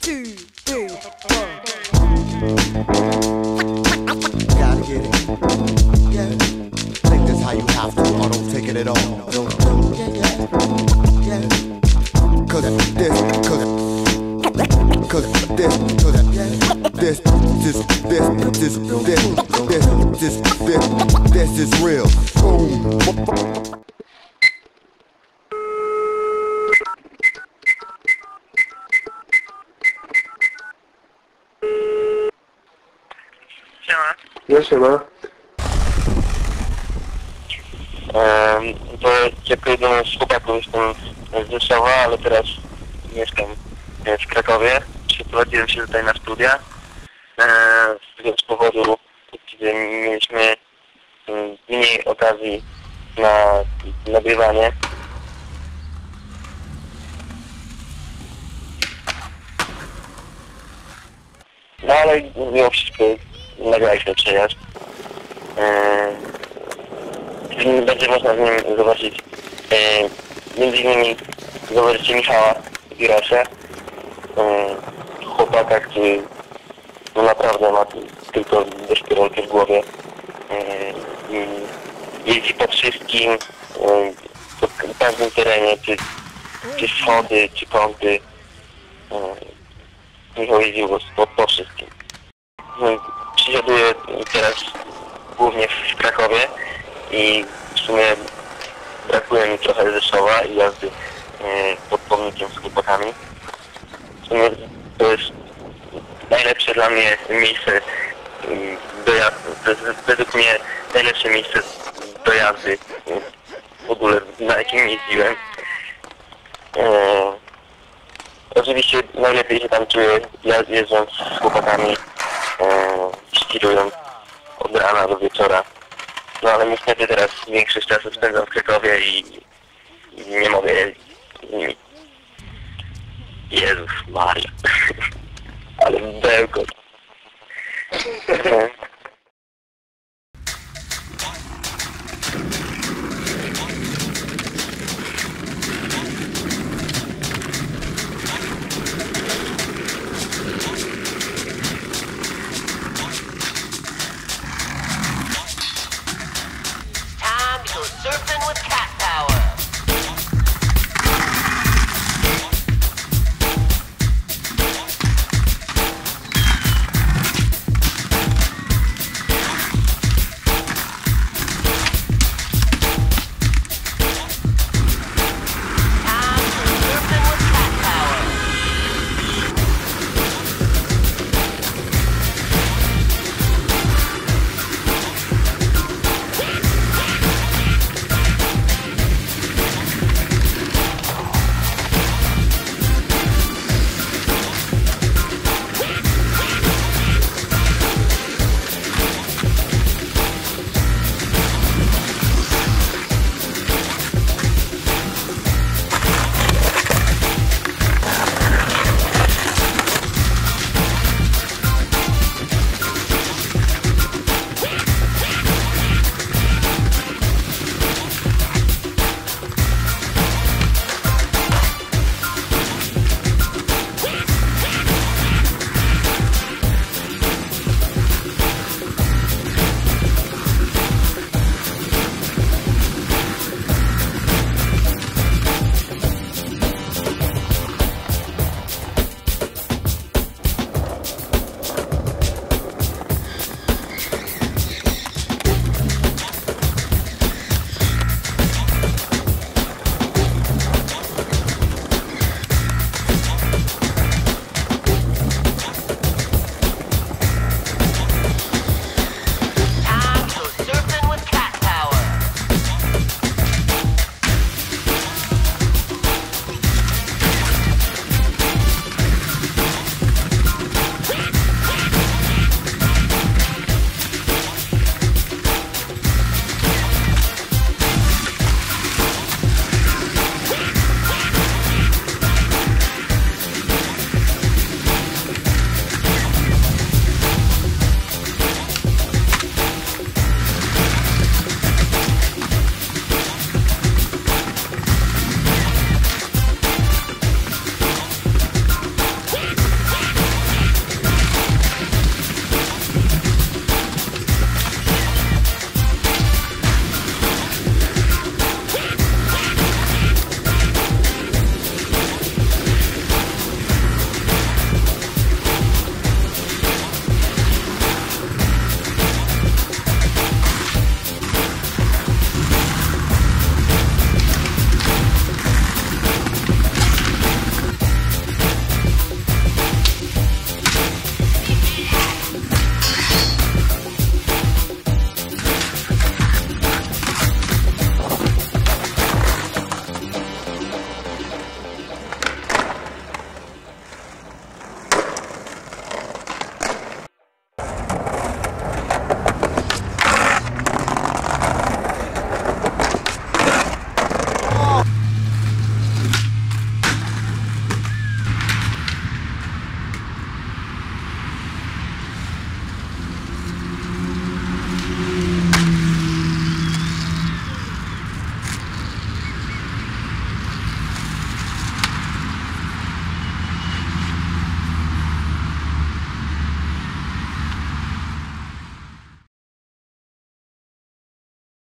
2, 3, 4. Gotta get it. Yeah. Think that's how you have to, or don't take it at all. Yeah. Cause this, this is real. Boom. Siema. No siema. To jako jeden z chłopaków jestem z Rzeszowa, ale teraz mieszkam w Krakowie. Przeprowadziłem się tutaj na studia z powodu, kiedy mieliśmy mniej okazji na nagrywanie. No ale mimo wszystko nagraliśmy przejazd. Będzie można z nim zobaczyć między innymi zobaczycie Michała Girasza, chłopaka, który no naprawdę ma tylko deskorolkę w głowie. Jeździ po wszystkim, po każdym terenie, czy schody, czy kąty. Michał jeździł po wszystkim. Przysiaduję teraz głównie w Krakowie i w sumie brakuje mi trochę Rzeszowa i jazdy pod pomnikiem z chłopakami. W sumie to jest najlepsze dla mnie miejsce do jazdy. To jest według mnie najlepsze miejsce do jazdy w ogóle, na jakim jeździłem. Oczywiście najlepiej się tam czuję jeżdżąc z chłopakami, ścirując od rana do wieczora. No ale niestety teraz większość czasu spędzam w Krakowie i nie mogę jeździć z nimi. Jezus Maria. Ale bełkot.